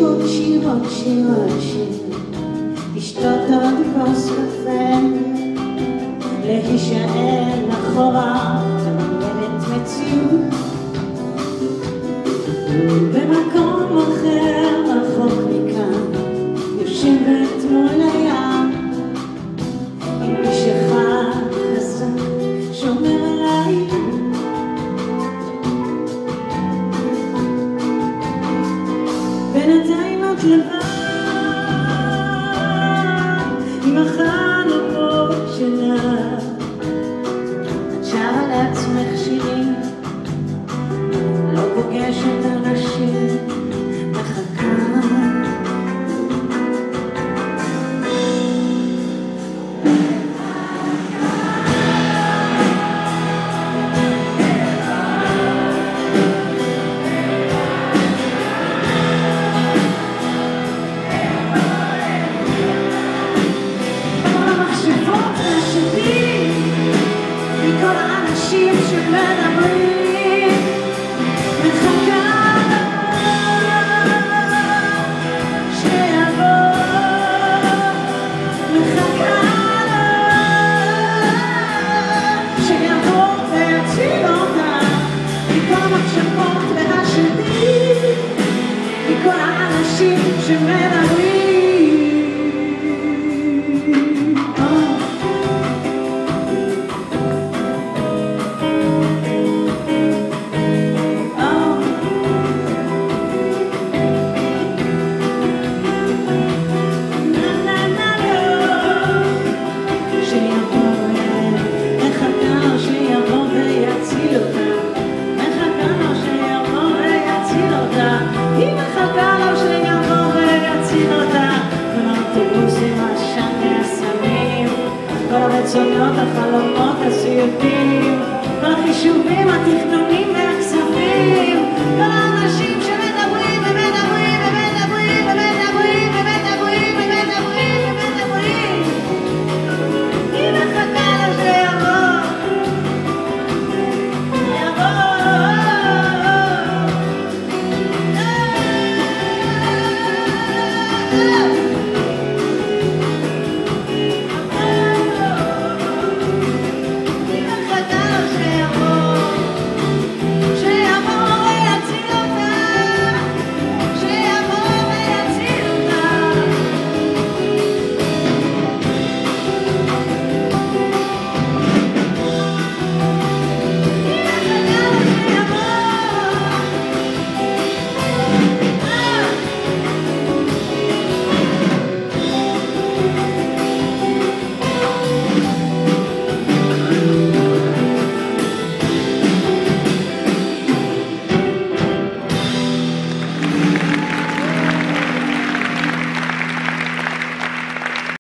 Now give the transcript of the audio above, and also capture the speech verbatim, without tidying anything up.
עוד שיר, עוד שיר, עוד שיר, לשתות עוד כוס קפה, להישאר אחורה, מדמיינת מציאות במקום אחר, רחוק מכאן, יושבת מול הים עם איש אחד חזק שומר עליי. בינתיים את לבד עם החלומות שלך, את שרה לעצמך שירים, לא פוגשת אנשים, מחכה. כל האנשים שמדברים, מחכה שיבוא, מחכה שיבוא ויציל אותה מכל המחשבות והשדים, מכל האנשים שמדברים. כל הרצונות, החלומות, הסיוטים, כל החישובים, התכנונים והכספים, כל האנשים שמדברים ומדברים ומדברים ומדברים ומדברים ומדברים ומדברים. היא מחכה לו שיבוא, יבוא.